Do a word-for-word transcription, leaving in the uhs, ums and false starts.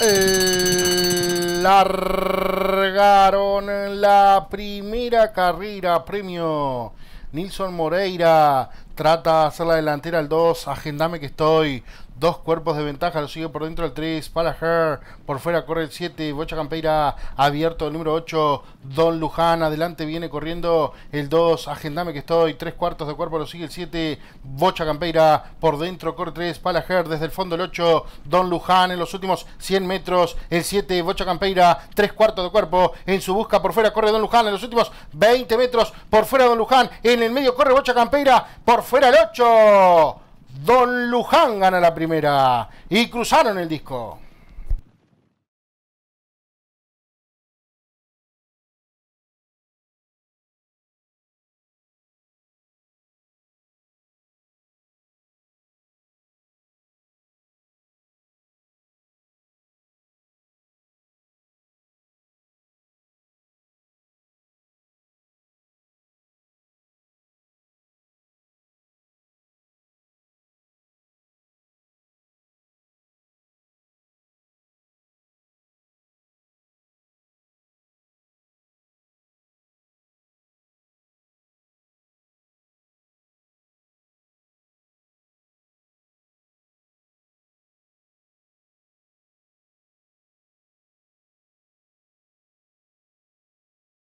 Largaron la primera carrera, premio Nilson Moreira. Trata de hacer la delantera al dos, Agendame que estoy. Dos cuerpos de ventaja, lo sigue por dentro el tres, Palaher, por fuera corre el siete, Bocha Campeira abierto el número ocho, Don Luján, adelante viene corriendo el dos, Agendame que estoy, tres cuartos de cuerpo, lo sigue el siete, Bocha Campeira, por dentro corre tres, Palaher, desde el fondo el ocho, Don Luján en los últimos cien metros, el siete, Bocha Campeira, tres cuartos de cuerpo, en su busca por fuera corre Don Luján, en los últimos veinte metros, por fuera Don Luján, en el medio corre Bocha Campeira, por fuera el ocho, Don Luján gana la primera y cruzaron el disco.